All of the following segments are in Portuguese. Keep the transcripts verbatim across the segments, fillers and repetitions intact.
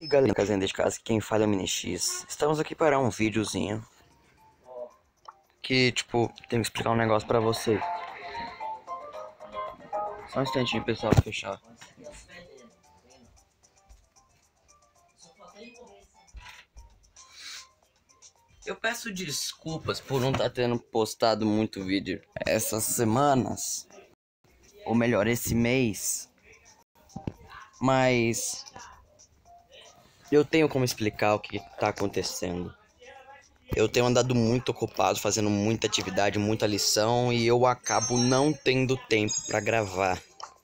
E galera, casinha de casa, quem fala é o MiniX. Estamos aqui para um videozinho que, tipo, tenho que explicar um negócio pra vocês. Só um instantinho, pessoal, fechar. Eu peço desculpas por não estar tendo postado muito vídeo essas semanas, ou melhor, esse mês. Mas eu tenho como explicar o que tá acontecendo. Eu tenho andado muito ocupado, fazendo muita atividade, muita lição, e eu acabo não tendo tempo pra gravar.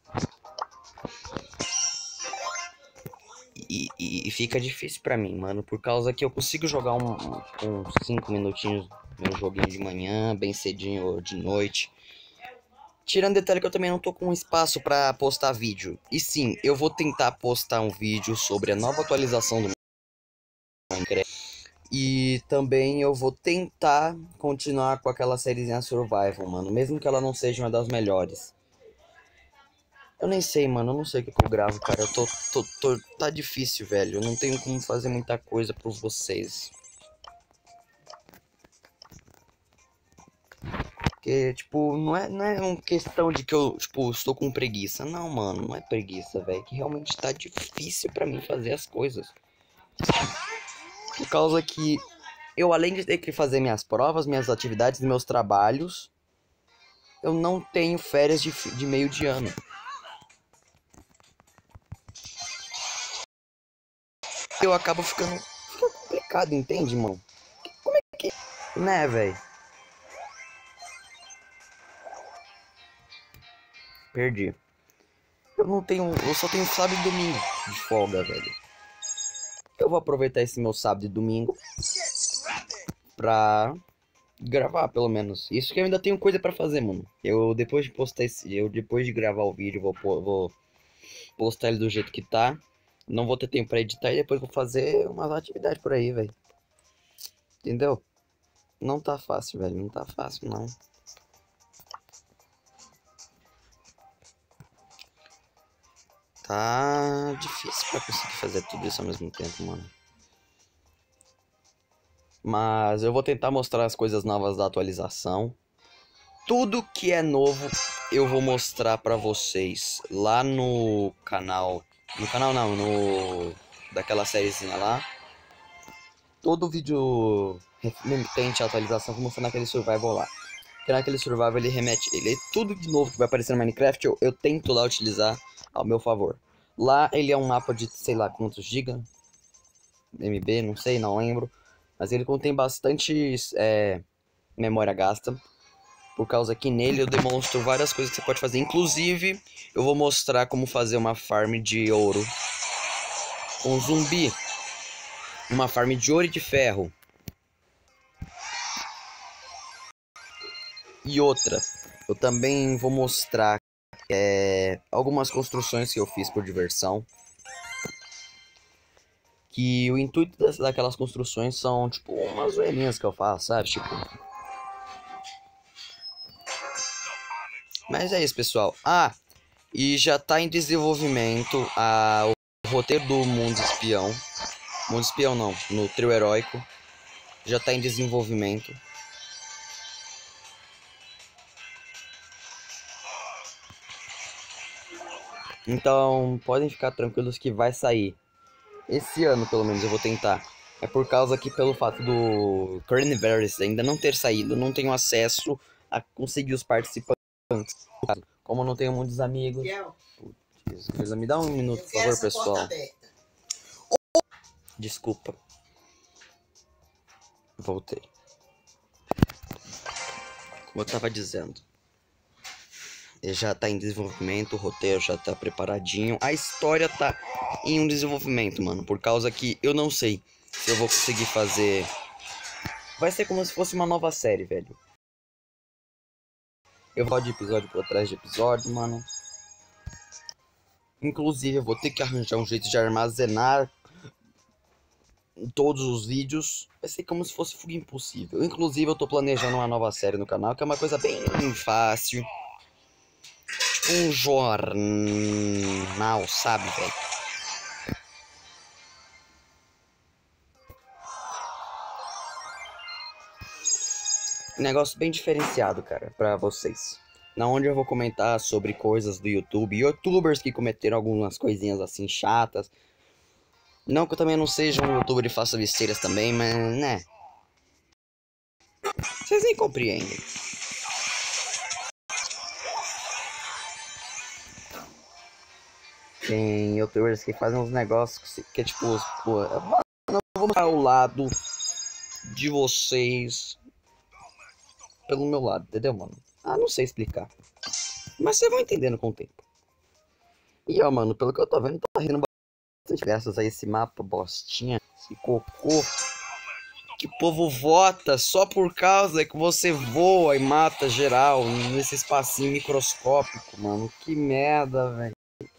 E, e, e fica difícil pra mim, mano, por causa que eu consigo jogar um, um, uns cinco minutinhos meu joguinho de manhã, bem cedinho ou de noite. Tirando detalhe que eu também não tô com espaço pra postar vídeo. E sim, eu vou tentar postar um vídeo sobre a nova atualização do Minecraft. E também eu vou tentar continuar com aquela sériezinha Survival, mano. Mesmo que ela não seja uma das melhores. Eu nem sei, mano. Eu não sei o que, que eu gravo, cara. Eu tô, tô, tô... Tá difícil, velho. Eu não tenho como fazer muita coisa por vocês. Porque, tipo, não é, não é uma questão de que eu, tipo, estou com preguiça. Não, mano. Não é preguiça, velho. Que realmente tá difícil pra mim fazer as coisas. Por causa que eu, além de ter que fazer minhas provas, minhas atividades, meus trabalhos, eu não tenho férias de, de meio de ano. Eu acabo ficando, ficando complicado, entende, mano? Como é que... Né, velho? Perdi. Eu não tenho... Eu só tenho sábado e domingo de folga, velho. Eu vou aproveitar esse meu sábado e domingo pra gravar, pelo menos. Isso que eu ainda tenho coisa pra fazer, mano. Eu, depois de postar esse... Eu, depois de gravar o vídeo, vou, vou postar ele do jeito que tá. Não vou ter tempo pra editar e depois vou fazer umas atividades por aí, velho. Entendeu? Não tá fácil, velho. Não tá fácil, não. Tá difícil pra conseguir fazer tudo isso ao mesmo tempo, mano. Mas eu vou tentar mostrar as coisas novas da atualização. Tudo que é novo eu vou mostrar pra vocês lá no canal. No canal não, no... daquela sériezinha lá. Todo vídeo remetente à atualização vou mostrar naquele survival lá. Porque naquele survival ele remete... Ele, tudo de novo que vai aparecer no Minecraft eu, eu tento lá utilizar ao meu favor. Lá ele é um mapa de sei lá quantos giga, M B, não sei, não lembro. Mas ele contém bastante é, memória gasta. Por causa que nele eu demonstro várias coisas que você pode fazer. Inclusive, eu vou mostrar como fazer uma farm de ouro com zumbi. Uma farm de ouro e de ferro. E outra, eu também vou mostrar é, algumas construções que eu fiz por diversão. Que o intuito das, daquelas construções são, tipo, umas zoeirinhas que eu faço, sabe? Tipo... Mas é isso, pessoal. Ah, e já tá em desenvolvimento a, o roteiro do Mundo Espião. Mundo Espião não, no trio heróico. Já tá em desenvolvimento. Então, podem ficar tranquilos que vai sair. Esse ano, pelo menos, eu vou tentar. É por causa que, pelo fato do Coronavirus ainda não ter saído, eu não tenho acesso a conseguir os participantes. Como eu não tenho muitos amigos. Putz, me dá um minuto, por favor, pessoal. Desculpa. Voltei. Como eu tava dizendo. Ele já tá em desenvolvimento, o roteiro já tá preparadinho. A história tá em um desenvolvimento, mano. Por causa que eu não sei se eu vou conseguir fazer... Vai ser como se fosse uma nova série, velho. Eu vou de episódio por trás de episódio, mano. Inclusive, eu vou ter que arranjar um jeito de armazenar todos os vídeos. Vai ser como se fosse fuga impossível. Inclusive, eu tô planejando uma nova série no canal, que é uma coisa bem fácil. Tipo um jornal, sabe, velho? um negócio bem diferenciado, cara, pra vocês. Na onde eu vou comentar sobre coisas do YouTube, youtubers que cometeram algumas coisinhas assim chatas. Não que eu também não seja um youtuber e faça besteiras também, mas, né. Vocês nem compreendem. Tem youtubers que fazem uns negócios que, que é tipo, pô, mano, eu vou mostrar o lado de vocês pelo meu lado, entendeu, mano? Ah, não sei explicar. Mas vocês vão entendendo com o tempo. E ó, mano, pelo que eu tô vendo, tá rindo bastante graças a esse mapa bostinha, esse cocô. Que o povo vota só por causa que você voa e mata geral nesse espacinho microscópico, mano. Que merda, velho.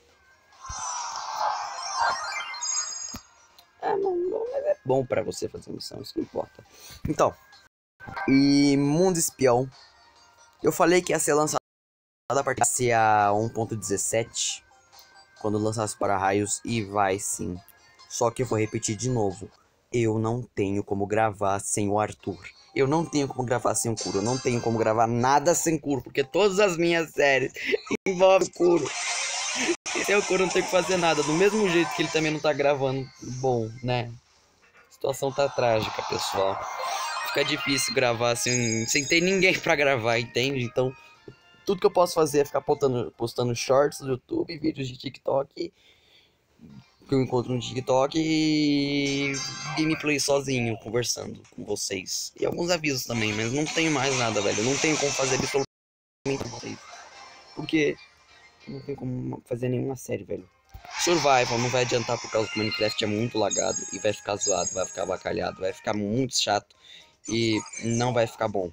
É, não, mas é bom pra você fazer missão, isso que importa. Então, e Mundo Espião. Eu falei que ia ser lançado a partir da um ponto dezessete, quando lançasse para raios, e vai sim. Só que eu vou repetir de novo. Eu não tenho como gravar sem o Arthur. Eu não tenho como gravar sem o Kuro. Eu não tenho como gravar nada sem Kuro, porque todas as minhas séries envolvem Kuro. E sem o Kuro eu não tenho que fazer nada. Do mesmo jeito que ele também não tá gravando bom, né? A situação tá trágica, pessoal. Fica difícil gravar sem, sem ter ninguém pra gravar, entende? Então, tudo que eu posso fazer é ficar postando, postando shorts do YouTube, vídeos de TikTok que eu encontro no TikTok e gameplay sozinho, conversando com vocês. E alguns avisos também, mas não tenho mais nada, velho. Eu não tenho como fazer absolutamente com vocês. Porque não tenho como fazer nenhuma série, velho. Survival não vai adiantar por causa que o Minecraft é muito lagado e vai ficar zoado, vai ficar bacalhado, vai ficar muito chato e não vai ficar bom.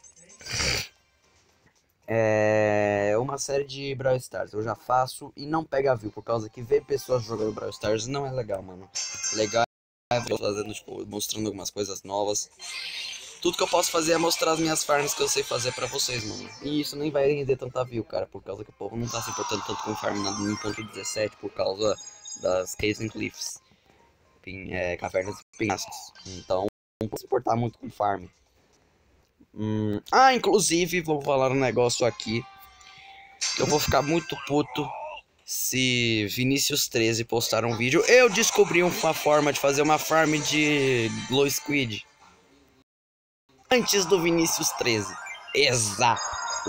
É uma série de Brawl Stars, eu já faço e não pega view, por causa que ver pessoas jogando Brawl Stars não é legal, mano. Legal é fazendo, tipo, mostrando algumas coisas novas. Tudo que eu posso fazer é mostrar as minhas farms que eu sei fazer pra vocês, mano. E isso nem vai render tanta view, cara, por causa que o povo não tá se importando tanto com farm na um ponto dezessete por causa das Caves and Cliffs. Enfim, é, cavernas e penhascos. Então, não pode se importar muito com farm. Hum... Ah, inclusive, vou falar um negócio aqui. Eu vou ficar muito puto se Vinícius treze postar um vídeo. Eu descobri uma forma de fazer uma farm de Glow Squid antes do Vinícius treze. Exato.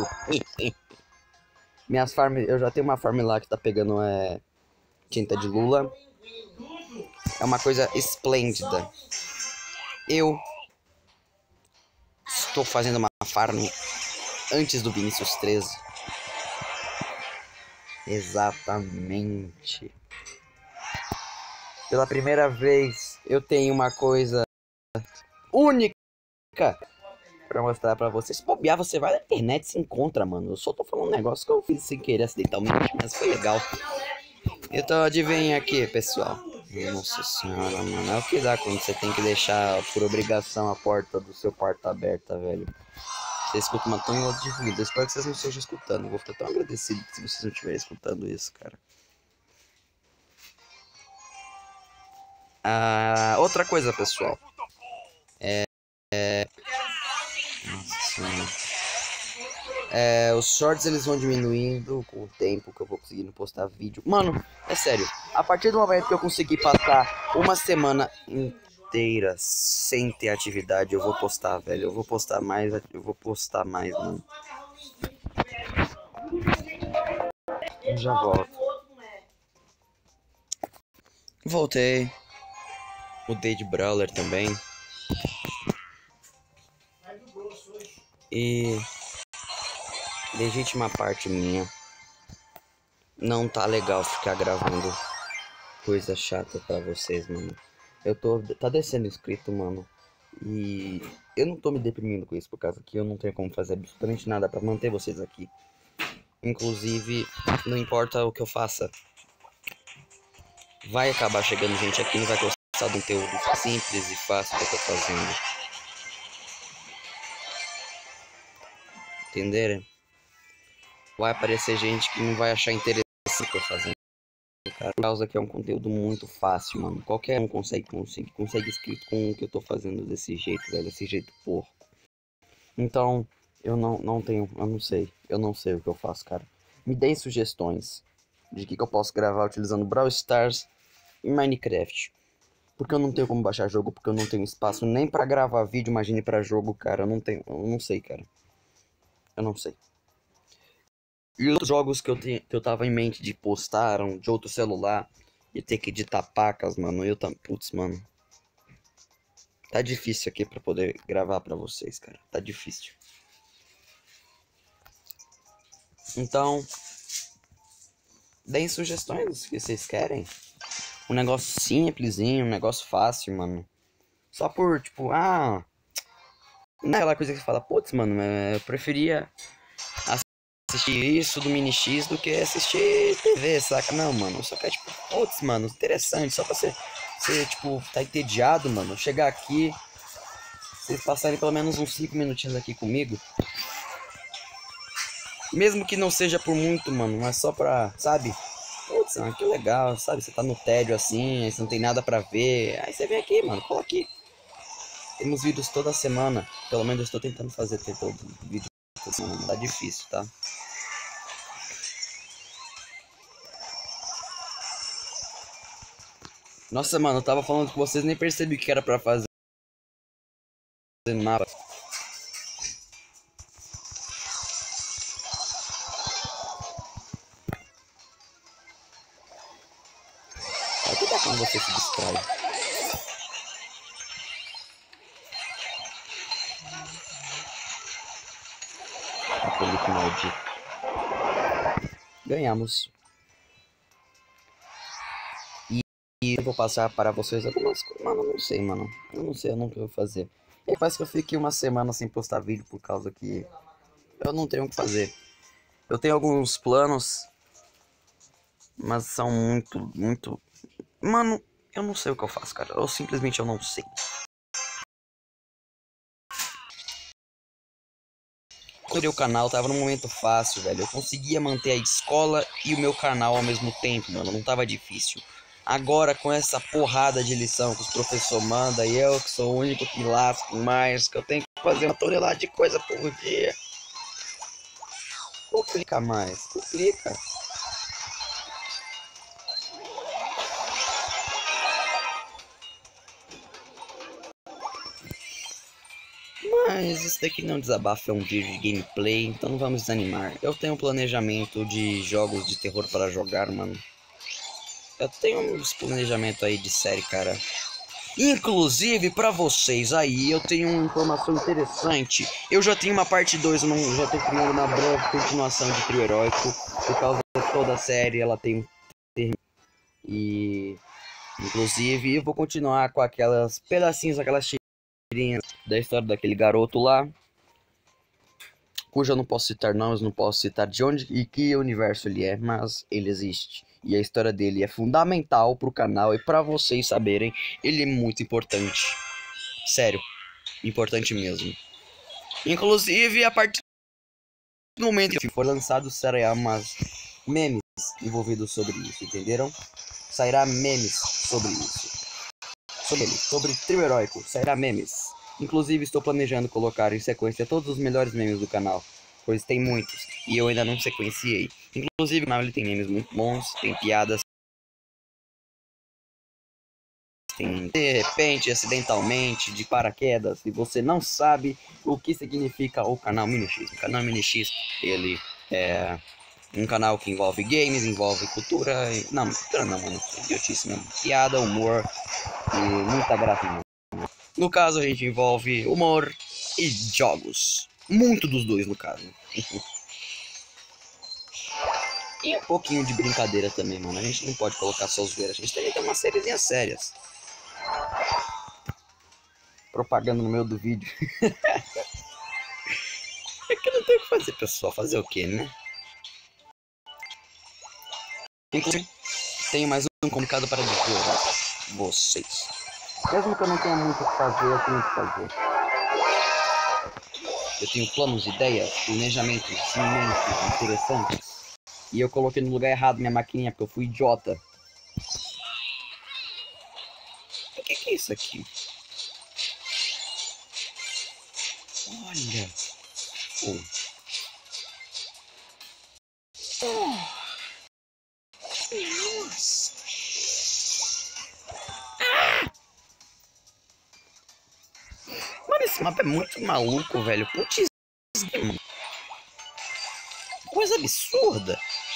Minhas farms, eu já tenho uma farm lá que tá pegando é, tinta de lula. É uma coisa esplêndida. Eu estou fazendo uma farm antes do Vinícius treze. Exatamente. Pela primeira vez eu tenho uma coisa única pra mostrar pra vocês. Se bobear, você vai na internet e se encontra, mano. Eu só tô falando um negócio que eu fiz sem querer acidentalmente, mas foi legal. Então adivinha aqui, pessoal. Nossa senhora, mano. É o que dá quando você tem que deixar por obrigação a porta do seu quarto aberta, velho. Você escuta uma tonelada de ruído. Eu espero que vocês não estejam escutando. Eu vou ficar tão agradecido se vocês não estiverem escutando isso, cara. Ah, outra coisa, pessoal. É... é... Nossa senhora. É, os shorts eles vão diminuindo com o tempo que eu vou conseguindo postar vídeo. Mano, é sério. A partir do momento que eu conseguir passar uma semana inteira sem ter atividade, eu vou postar, velho. Eu vou postar mais, eu vou postar mais, mano. Eu já volto. Voltei. Mudei de brawler também. E legítima parte minha, não tá legal ficar gravando coisa chata pra vocês, mano. Eu tô... Tá descendo inscrito, mano. E eu não tô me deprimindo com isso, por causa que eu não tenho como fazer absolutamente nada pra manter vocês aqui. Inclusive, não importa o que eu faça, vai acabar chegando gente aqui e não vai gostar do conteúdo simples e fácil que eu tô fazendo. Entenderam? Vai aparecer gente que não vai achar interessante o que eu tô fazendo. Cara, por causa que é um conteúdo muito fácil, mano. Qualquer um consegue, consegue, consegue escrito com o que eu tô fazendo desse jeito, velho. Desse jeito porco. Então, eu não, não tenho, eu não sei, eu não sei o que eu faço, cara. Me deem sugestões de que, que eu posso gravar utilizando Brawl Stars e Minecraft. Porque eu não tenho como baixar jogo, porque eu não tenho espaço nem pra gravar vídeo, imagine pra jogo, cara. Eu não tenho, eu não sei, cara. Eu não sei. E outros jogos que eu, te, que eu tava em mente de postar eram de outro celular e ter que editar pacas, mano. Eu tam... Putz, mano. Tá difícil aqui pra poder gravar pra vocês, cara. Tá difícil. Então, deem sugestões que vocês querem. Um negócio simplesinho, um negócio fácil, mano. Só por, tipo, ah... Não é aquela coisa que você fala, putz, mano, eu preferia assistir isso do Mini X do que assistir T V, saca? Não, mano, só quer, tipo, putz, mano, interessante, só pra você, você, tipo, tá entediado, mano, chegar aqui, vocês passarem pelo menos uns cinco minutinhos aqui comigo. Mesmo que não seja por muito, mano, mas só pra, sabe? Putz, mano, que legal, sabe? Você tá no tédio assim, aí você não tem nada pra ver, aí você vem aqui, mano, cola aqui. Temos vídeos toda semana, pelo menos eu estou tentando fazer ter todo vídeo toda semana, tá difícil, tá? Nossa, mano, eu tava falando com vocês, nem percebi que era pra fazer mapa. Olha que dá quando você se distrai. Aquele que maldito. Ganhamos. E, e eu vou passar para vocês algumas coisas. Mano, eu não sei, mano. Eu não sei, eu não sei o que eu vou fazer. E parece que eu fiquei uma semana sem postar vídeo por causa que eu não tenho o que fazer. Eu tenho alguns planos, mas são muito, muito... Mano, eu não sei o que eu faço, cara. Eu simplesmente eu não sei. Quando eu o canal, tava num momento fácil, velho. Eu conseguia manter a escola e o meu canal ao mesmo tempo, mano. Não tava difícil. Agora, com essa porrada de lição que os professores mandam, e eu que sou o único que lasco mais, que eu tenho que fazer uma tonelada de coisa por dia. Complica mais, complica. Mas isso daqui não desabafa, é um vídeo de gameplay, então não vamos desanimar. Eu tenho um planejamento de jogos de terror para jogar, mano. Eu tenho uns planejamento aí de série, cara. Inclusive, pra vocês aí, eu tenho uma informação interessante. Eu já tenho uma parte dois, eu não, já tô criando uma breve continuação de Trio Heróico. Por causa de toda a série, ela tem um termo. E, inclusive, eu vou continuar com aquelas pedacinhos, aquelas tirinhas da história daquele garoto lá. Cujo eu não posso citar nomes, não posso citar de onde e que universo ele é, mas ele existe. E a história dele é fundamental pro canal e pra vocês saberem, ele é muito importante. Sério, importante mesmo. Inclusive, a partir do momento que for lançado, sairá umas memes envolvidos sobre isso, entenderam? Sairá memes sobre isso. Sobre ele, sobre Trio Heróico, sairá memes. Inclusive, estou planejando colocar em sequência todos os melhores memes do canal, pois tem muitos, e eu ainda não sequenciei. Inclusive, o canal ele tem memes muito bons, tem piadas, tem de repente, acidentalmente, de paraquedas, e você não sabe o que significa o canal Mini X. O canal Mini X, ele é um canal que envolve games, envolve cultura, e... não, cultura não, mano, idiotice mesmo, piada, humor e muita graça, mano. No caso, a gente envolve humor e jogos. Muito dos dois, no caso. E um pouquinho de brincadeira também, mano. A gente não pode colocar só zoeira. A gente tem que ter umas sériezinhas sérias. Propaganda no meio do vídeo. É que não tem o que fazer, pessoal. Fazer o quê, né? Inclusive, tenho mais um comunicado para dizer a vocês. Mesmo que eu não tenha muito o que fazer, eu tenho o que fazer. Eu tenho planos, ideias, planejamentos imensos, interessantes. E eu coloquei no lugar errado minha maquininha, porque eu fui idiota. O que, que é isso aqui? Olha. Nossa. Mano, esse mapa é muito maluco, velho. Putz, mano. Coisa absurda.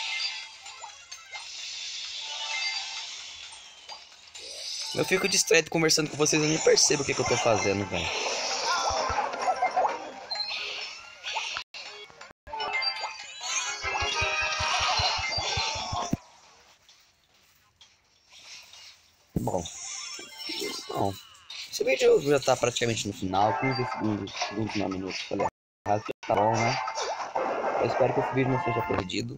Eu fico distraído conversando com vocês, eu nem percebo o que, que eu tô fazendo, velho. Bom, bom, esse vídeo já tá praticamente no final, quinze segundos, vinte minutos, falei, tá bom, né? Eu espero que esse vídeo não seja perdido.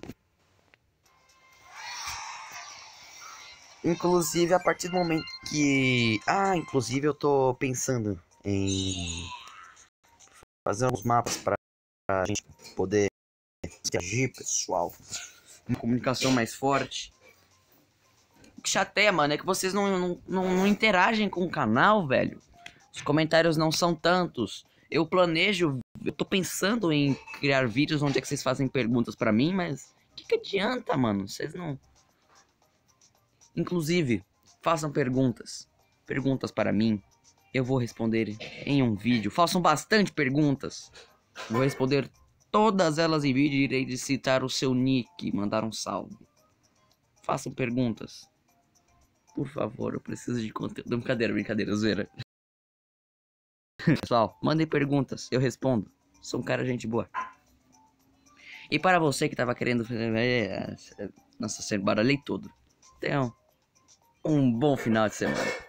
Inclusive, a partir do momento que... Ah, inclusive eu tô pensando em fazer alguns mapas pra gente poder interagir, pessoal. Uma comunicação mais forte. O que chateia, mano, é que vocês não, não, não, não interagem com o canal, velho. Os comentários não são tantos. Eu planejo, eu tô pensando em criar vídeos onde é que vocês fazem perguntas pra mim, mas... O que, que adianta, mano? Vocês não... Inclusive, façam perguntas. Perguntas para mim. Eu vou responder em um vídeo. Façam bastante perguntas. Vou responder todas elas em vídeo e irei citar o seu nick e mandar um salve. Façam perguntas. Por favor, eu preciso de conteúdo. Brincadeira, brincadeira, zoeira. Pessoal, mandem perguntas. Eu respondo. Sou um cara gente boa. E para você que tava querendo... Nossa, você baralhei tudo. Então... Um bom final de semana.